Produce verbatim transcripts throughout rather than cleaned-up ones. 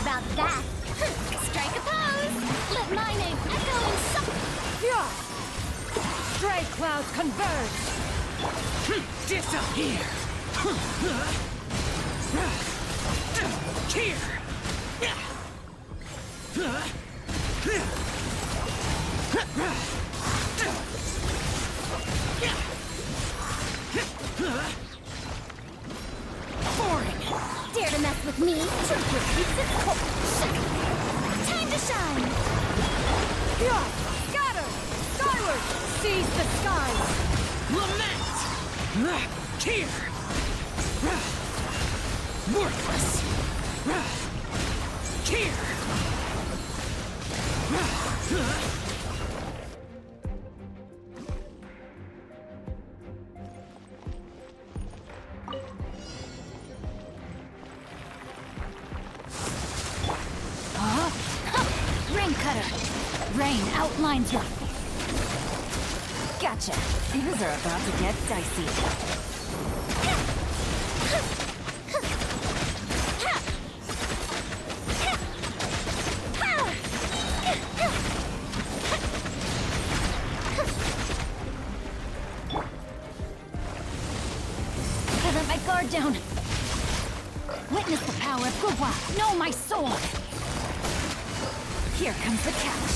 about that. Strike a pose! Let my name echo in some... Yeah! Stray clouds converge! Disappear! Here! Boring! Dare to mess with me? Truth repeats its course. Time to shine! Yeah! Scatter! Skyward! Seize the skies! Lament! Here! Worthless! Here! Huh? Rain cutter! Rain outlines your... Gotcha! Things are about to get dicey. I let my guard down. Witness the power of Gugwa. Know my sword. Here comes the catch.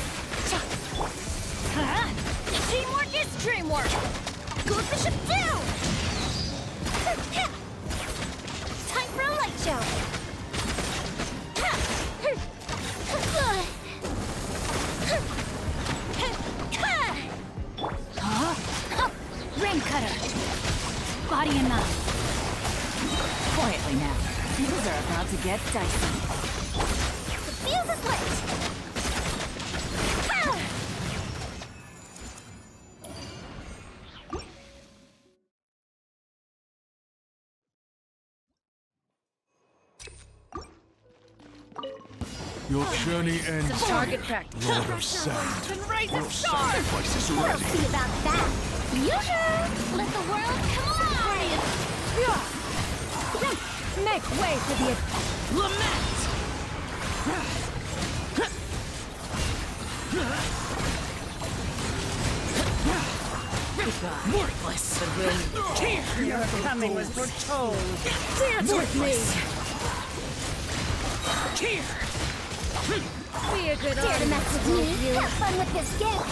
Huh? Teamwork is dreamwork. Good bishop down. Time for a light show. Huh? Rain cutter. Body and mind. Quietly now. Things are about to get dicey. The fuse is lit. Your journey ends. Target practice. Lord of Sand. And rise Your of stars! sacrifice is We'll ready. see about that. Fusion! Let the world come alive! Yeah! Make way for the... Lament! Goodbye. Worthless! Here! Your coming was foretold. Dance with me! Here! Be a good Dare to mess with me? you. Have fun with this gift!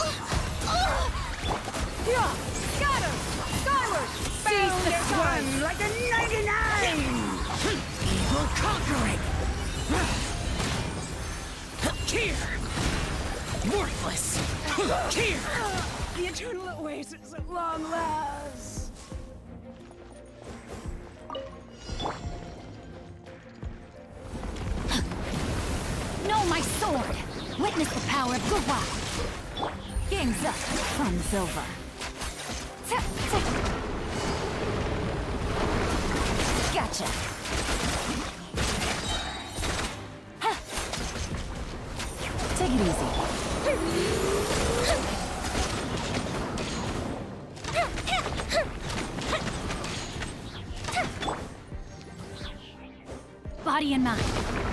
Yeah! Scatter! Skyward! Seize the skies! like a ninety-nine! Evil conquering! Here! Worthless! Here! The eternal oasis at long last! Know my sword! Witness the power of Gugwa! Game's up. Fun's over. Gotcha! Take it easy. Body and mind.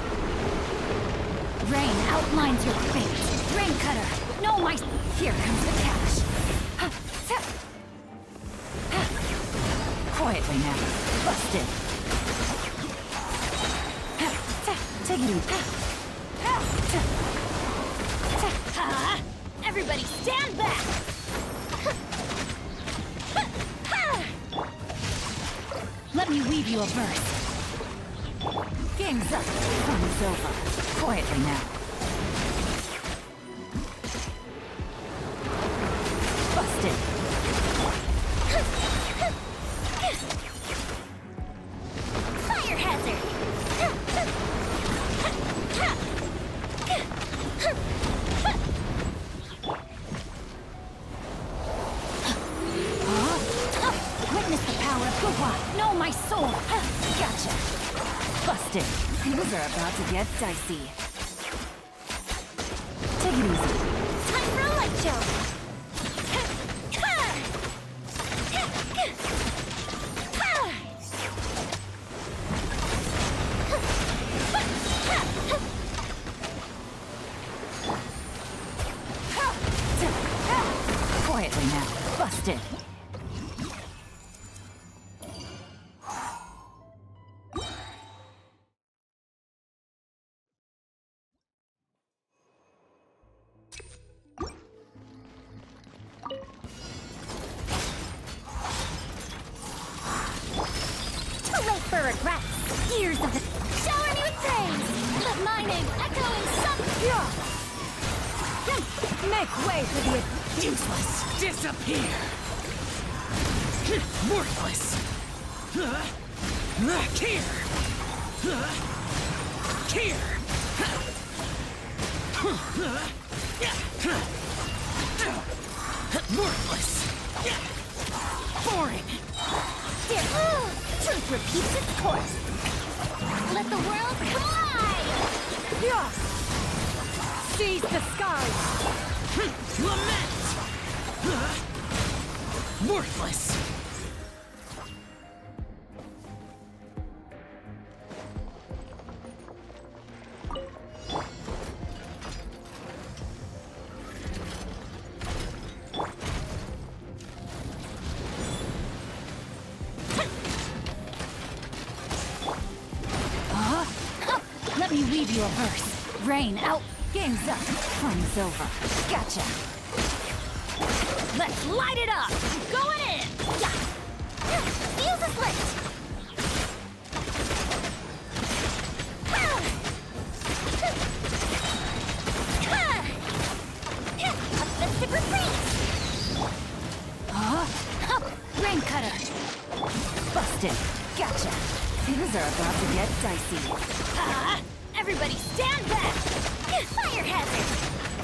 Rain outlines your fate. Rain cutter. No, my... Here comes the catch. Quietly now. Busted. Take it easy. Everybody stand back! Let me weave you a verse. Game's up. Fun's over. Quietly now. Busted. Fire hazard! Witness the power of Gugwa! Know my soul! Gotcha! Busted! Things are about to get dicey. Take it easy. Time for a light show! Quietly now. Busted. Too late for regrets. Years of the shower me with praise. Let my name echo in some. Make way for the Useless! Disappear! Worthless! Here! Here! Worthless! Boring! Dear, ooh, truth repeats its course. Let the world come alive. Yeah. Seize the skies. Lament! Worthless! Let me weave you a verse. Rain out. Game's up. Fun's over. Gotcha. Let's light it up. Going in. Yeah. Fuse is lit. A festive retreat. Huh? Huh. Rain cutter. Busted. Gotcha. Things are about to get dicey. Ah, everybody stand back. Fire hazard.